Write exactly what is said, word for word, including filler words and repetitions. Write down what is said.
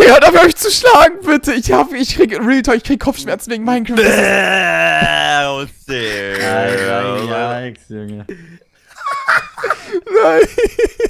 Okay, hört auf euch zu schlagen, bitte. Ich hab, ich krieg Real Talk, ich krieg Kopfschmerzen wegen Minecraft. Alter, Yikes, Junge. Nein.